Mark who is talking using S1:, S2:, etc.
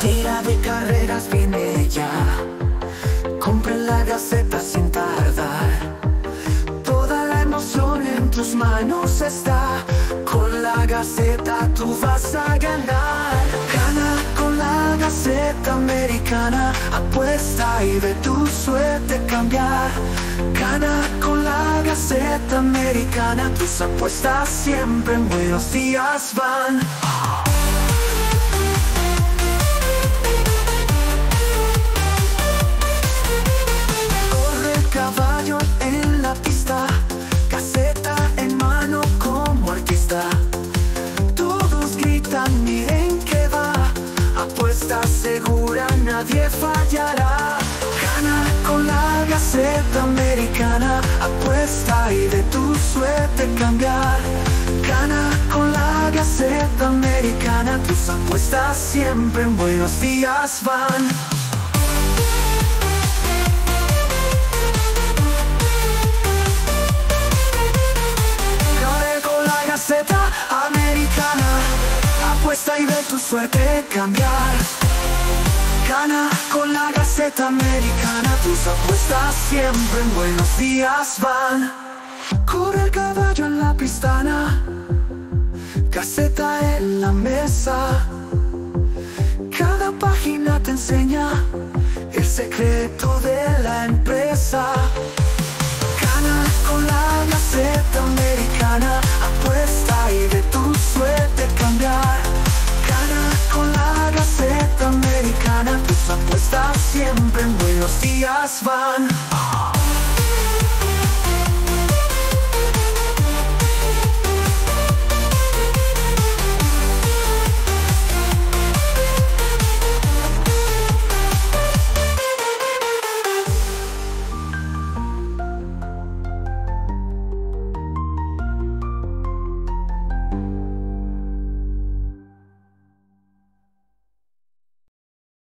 S1: Día de carreras viene ya. Compre la Gaceta sin tardar. Toda la emoción en tus manos está. Con la Gaceta tú vas a ganar. Gana con la Gaceta Americana. Apuesta y ve tu suerte cambiar. Gana con la Gaceta Americana. Tus apuestas siempre en buenos días van. Corre el caballo en la pista, Gaceta en mano como artista. Todos gritan, miren que va. Apuesta segura, nadie fallará. Gana con la Gaceta Americana. Apuesta y de tu suerte cambiar. Gana con la Gaceta Americana. Tus apuestas siempre en buenos días van. Gana con la Gaceta Americana. Apuesta y ve tu suerte cambiar. Gana con la Gaceta Americana. Tus apuestas siempre en buenos días van. Corre el caballo en la pistana, Gaceta en la mesa. Cada página te enseña el secreto de la empresa. Gana con la Gaceta Americana. Apuesta y de tu suerte cambiar. Gana con la Gaceta Americana. Tus apuestas siempre en buenos días van.